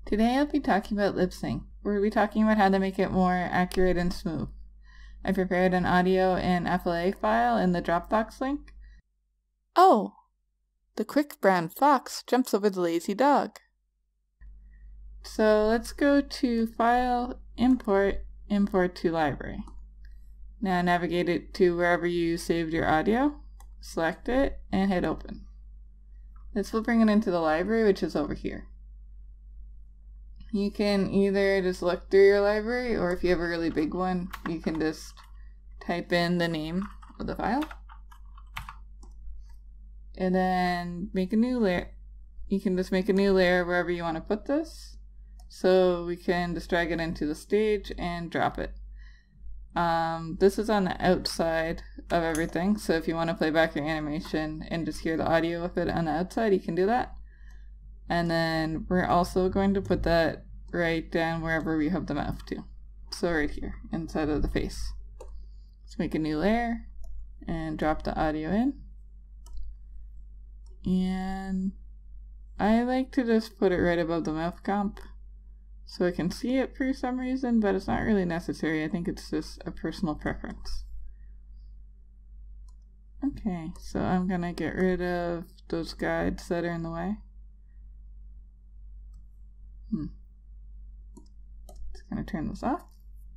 Today I'll be talking about lip sync. We'll be talking about how to make it more accurate and smooth. I prepared an audio and FLA file in the Dropbox link. Oh! The quick brown fox jumps over the lazy dog. So let's go to File, Import, Import to Library. Now navigate it to wherever you saved your audio, select it, and hit Open. This will bring it into the library, which is over here. You can either just look through your library, or if you have a really big one, you can just type in the name of the file. And then make a new layer. You can just make a new layer wherever you want to put this. So we can just drag it into the stage and drop it. This is on the outside of everything, so if you want to play back your animation and just hear the audio of it on the outside, you can do that. And then we're also going to put that right down wherever we have the mouth too. So right here, inside of the face. Let's make a new layer and drop the audio in. And I like to just put it right above the mouth comp so I can see it for some reason, but it's not really necessary. I think it's just a personal preference. Okay, so I'm gonna get rid of those guides that are in the way. Just gonna turn this off.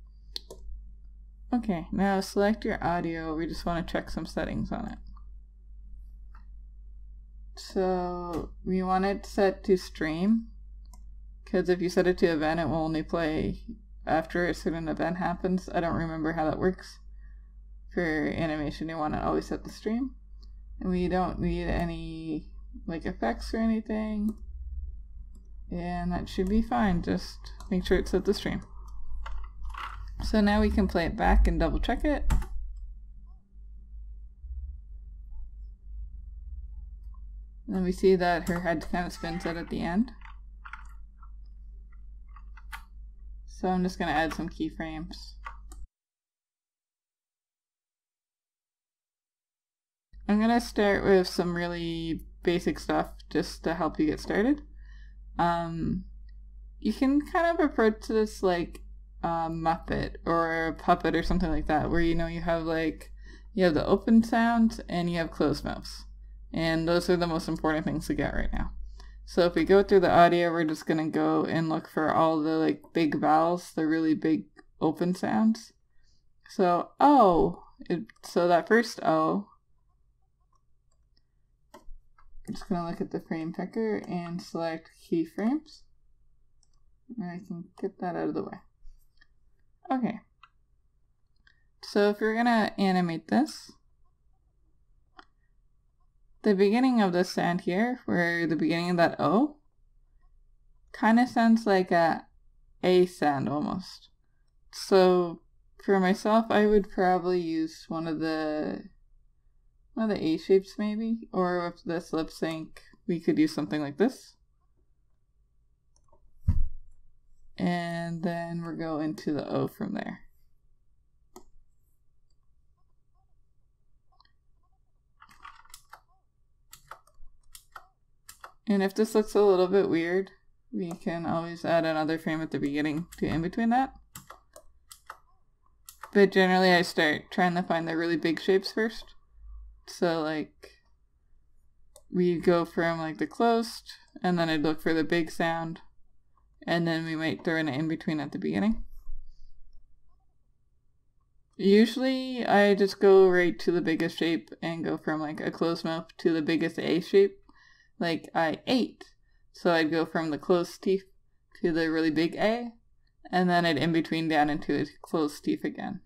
Okay, now select your audio. We just want to check some settings on it. So we want it set to stream, because if you set it to event, it will only play after a certain event happens. I don't remember how that works. For animation, you want to always set the stream. And we don't need any like effects or anything. And that should be fine. Just make sure it's set the stream. So now we can play it back and double check it. And then we see that her head kind of spins out at the end. So I'm just going to add some keyframes. I'm going to start with some really basic stuff just to help you get started. You can kind of approach this like a Muppet or a puppet or something like that, where you have the open sounds and you have closed mouths. And those are the most important things to get right now. So if we go through the audio, we're just going to go and look for all the big vowels, the really big open sounds. So O, so that first O, I'm just going to look at the frame picker and select keyframes. And I can get that out of the way. Okay. So if you're going to animate this, the beginning of this sound here, where the beginning of that O, kind of sounds like a sound almost. So for myself, I would probably use one of the A shapes maybe, or with this lip sync, we could use something like this. And then we'll go into the O from there. And if this looks a little bit weird, we can always add another frame at the beginning to in between that. But generally I start trying to find the really big shapes first. So we go from the closed, and then I'd look for the big sound, and then we might throw in an in between at the beginning. Usually I just go right to the biggest shape and go from a closed mouth to the biggest A shape. Like I ate. So I'd go from the closed teeth to the really big A, and then I'd in between down into a closed teeth again.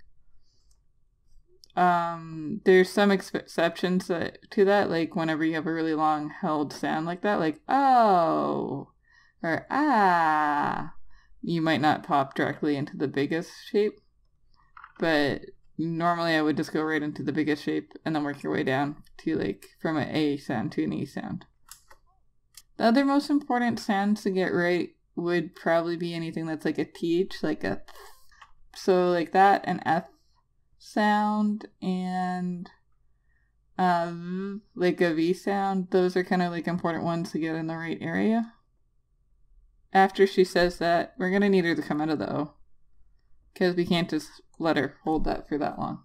There's some exceptions to that, like whenever you have a really long held sound like that, like oh, or ah, you might not pop directly into the biggest shape, but normally I would just go right into the biggest shape and then work your way down to from an A sound to an E sound. The other most important sounds to get right would probably be anything that's like a TH, so that, an F sound, and a V sound. Those are kind of important ones to get in the right area. after she says that, we're going to need her to come out of the O. Because we can't just let her hold that for that long.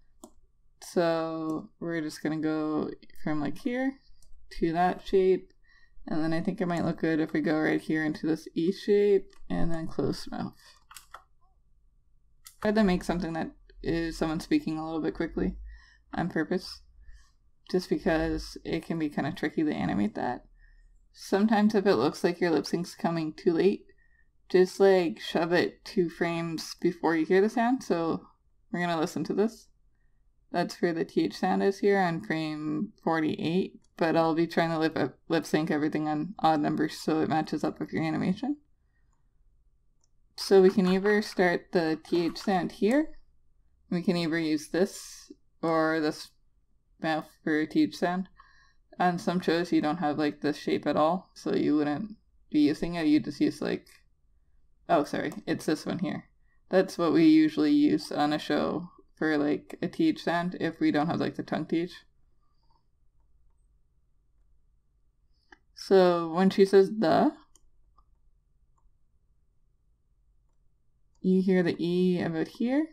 So we're just going to go from like here to that shape. And then I think it might look good if we go right here into this E shape and then close mouth. I had to make something that is someone speaking a little bit quickly on purpose. Just because it can be kind of tricky to animate that. Sometimes if it looks like your lip sync's coming too late, just like shove it 2 frames before you hear the sound. So we're going to listen to this. That's where the TH sound is here on frame 48. But I'll be trying to lip sync everything on odd numbers so it matches up with your animation. So we can either start the TH sound here. We can either use this or this mouth for TH sound. On some shows you don't have like this shape at all, so you wouldn't be using it. You just use like, oh sorry, it's this one here. That's what we usually use on a show for like a TH sound if we don't have like the tongue TH. So when she says the, you hear the E about here.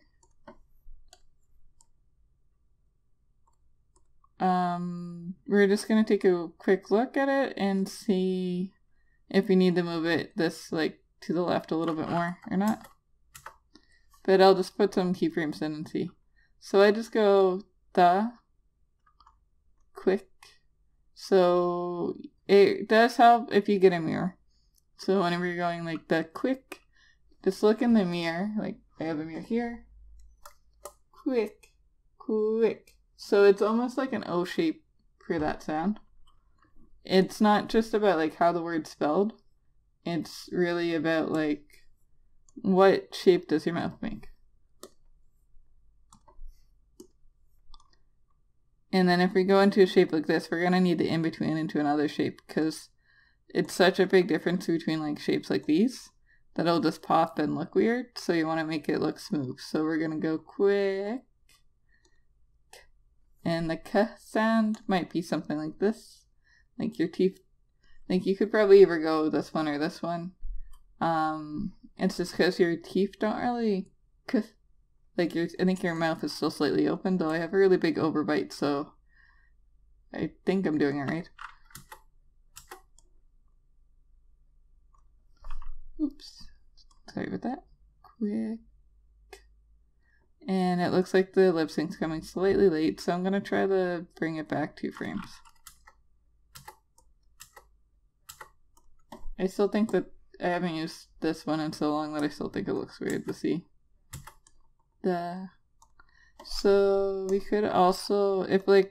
We're just going to take a quick look at it and see if we need to move it this like to the left a little bit more or not. But I'll just put some keyframes in and see. So I just go the, quick. So it does help if you get a mirror. So whenever you're going like the quick, just look in the mirror. Like I have a mirror here. Quick, quick. So it's almost like an O shape for that sound. It's not just about like how the word's spelled. It's really about like what shape does your mouth make. And then if we go into a shape like this, we're going to need the in-between into another shape because it's such a big difference between like shapes like these that it'll just pop and look weird. So you want to make it look smooth. So we're going to go quick. And the k sound might be something like this. Like your teeth. Like you could probably either go this one or this one. It's just because your teeth don't really k. Like I think your mouth is still slightly open, though I have a really big overbite, so I think I'm doing it right. Oops. Sorry about that. Quick. And it looks like the lip sync's coming slightly late, so I'm going to try to bring it back 2 frames. I still think that I haven't used this one in so long that I still think it looks weird to see. So we could also, if the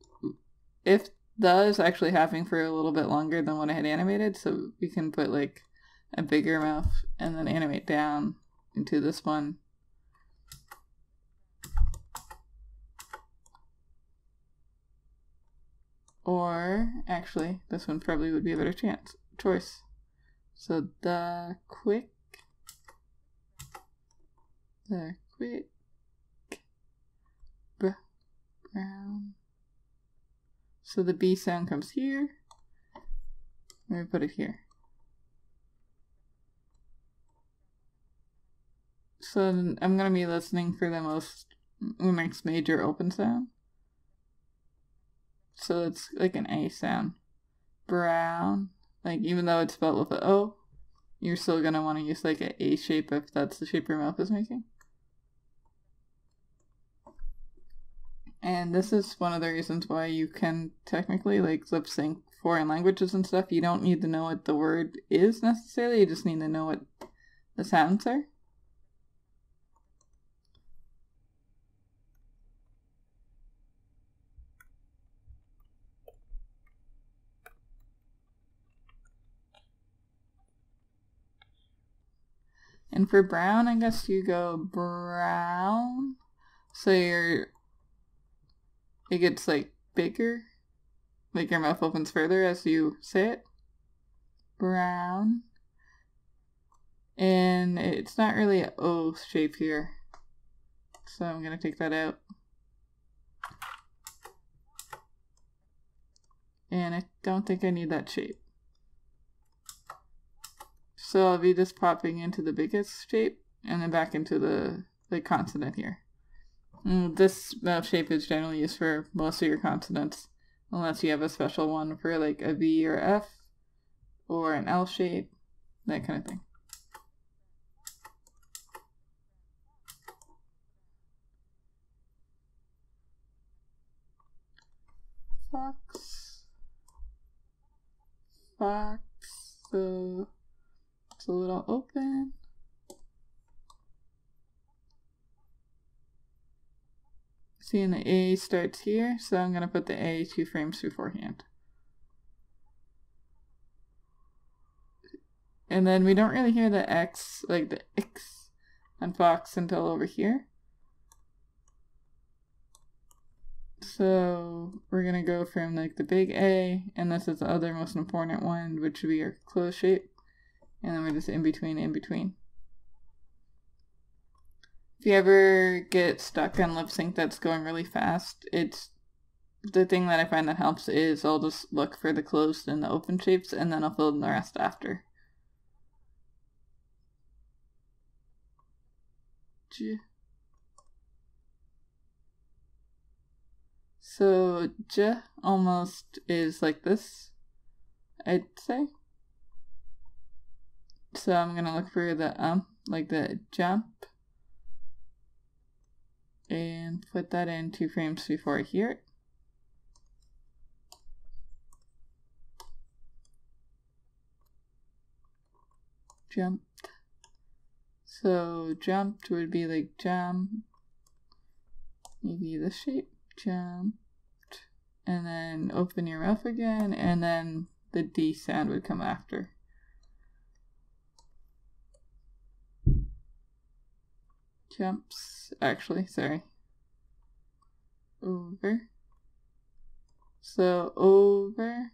is actually happening for a little bit longer than what I had animated, so we can put like a bigger mouth and then animate down into this one. Or actually, this one probably would be a better choice. So the quick, brown. So the B sound comes here. Let me put it here. So I'm going to be listening for the next major open sound. So it's like an A sound. Brown. Like even though it's spelled with an O, you're still going to want to use like an A shape if that's the shape your mouth is making. And this is one of the reasons why you can technically like lip sync foreign languages and stuff. You don't need to know what the word is necessarily, you just need to know what the sounds are. And for brown, I guess you go brown. So it gets like bigger. Like your mouth opens further as you say it. Brown. And it's not really an O shape here. So I'm going to take that out. And I don't think I need that shape. So I'll be just popping into the biggest shape and then back into the consonant here. This mouth shape is generally used for most of your consonants, unless you have a special one for like a V or F or an L shape, that kind of thing. Fox. So it's a little open. Seeing the A starts here, so I'm going to put the A 2 frames beforehand. And then we don't really hear the X, like the X on Fox until over here. So we're going to go from like the big A, and this is the other most important one, which would be our closed shape. And then we're just in between. If you ever get stuck on lip sync that's going really fast, it's the thing that I find that helps is I'll just look for the closed and the open shapes, and then I'll fill in the rest after. So J almost is like this, I'd say. So I'm gonna look for the like the jump, and put that in 2 frames before I hear it. Jumped. So jumped would be like jump, maybe the shape, jumped, and then open your mouth again, and then the D sound would come after. Jumps, actually, sorry. Over. So over.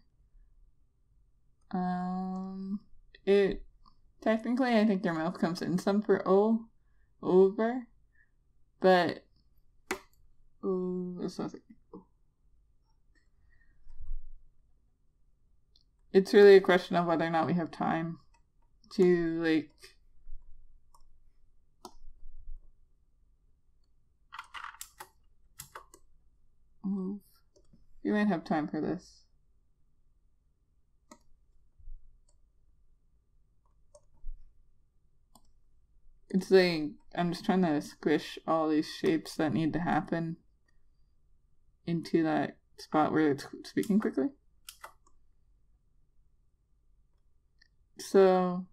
Technically I think your mouth comes in some for O, over, but this sounds like it's really a question of whether or not we have time to like move. We might have time for this. It's like I'm just trying to squish all these shapes that need to happen into that spot where it's speaking quickly. So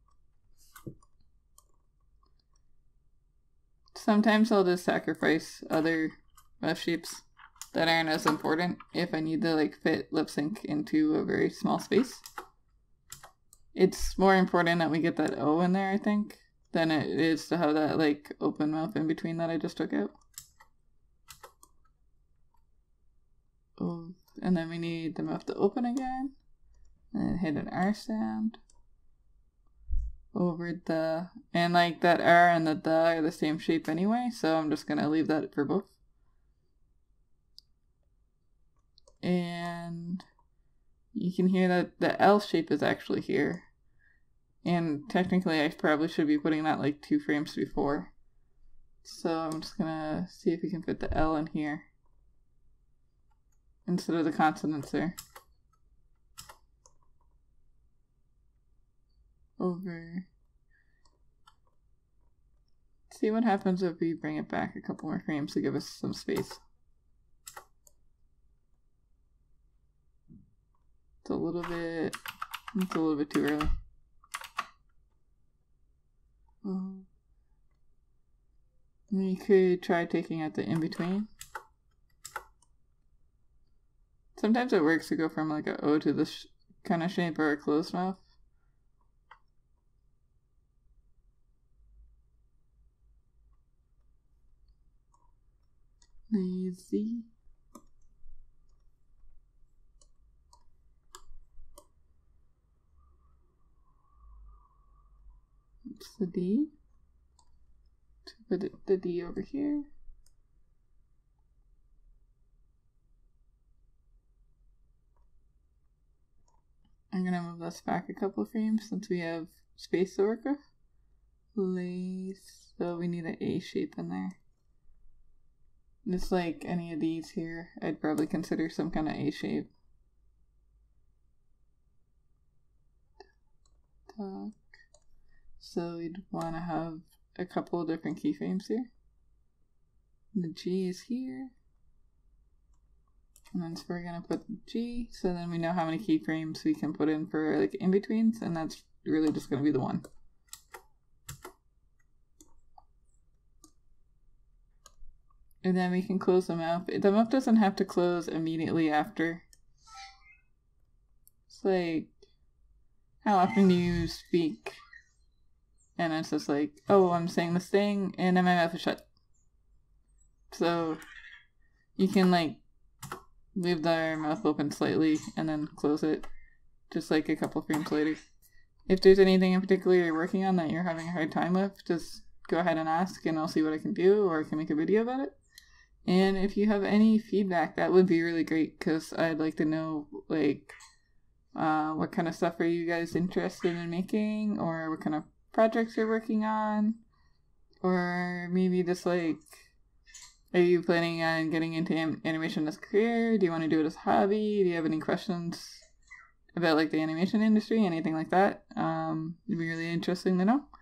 sometimes I'll just sacrifice other shapes that aren't as important if I need to like fit lip sync into a very small space. It's more important that we get that O in there, I think, than it is to have that like open mouth in between that I just took out. Oh, and then we need the mouth to open again, and hit an R sound over the, and like that R and the are the same shape anyway, so I'm just gonna leave that for both. And you can hear that the L shape is actually here. And technically I probably should be putting that like 2 frames before. So I'm just gonna see if we can fit the L in here instead of the consonants there. Over. See what happens if we bring it back a couple more frames to give us some space. It's a little bit too early. We could try taking out the in-between. Sometimes it works to go from like a O to this kind of shape or a closed mouth. Lazy. It's the D. To put the D over here. I'm gonna move this back a couple frames since we have space to work with. Place, so we need an A shape in there. Just like any of these here, I'd probably consider some kind of A shape. So we'd want to have a couple of different keyframes here. The G is here. And then so we're going to put G, so then we know how many keyframes we can put in for like in-betweens, and that's really just going to be the one. And then we can close the mouth. The mouth doesn't have to close immediately after. It's like, how often do you speak? And it's just like, oh, I'm saying this thing, and then my mouth is shut. So you can like leave their mouth open slightly and then close it just like a couple frames later. If there's anything in particular you're working on that you're having a hard time with, just go ahead and ask and I'll see what I can do, or I can make a video about it. And if you have any feedback, that would be really great, because I'd like to know like what kind of stuff are you guys interested in making, or what kind of projects you're working on, or maybe just like, are you planning on getting into animation as a career? Do you want to do it as a hobby? Do you have any questions about like the animation industry, anything like that? It'd be really interesting to know.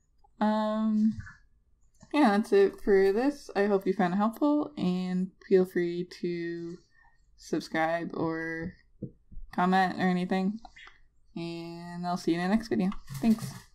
Yeah, that's it for this. I hope you found it helpful, and feel free to subscribe or comment or anything. And I'll see you in the next video. Thanks.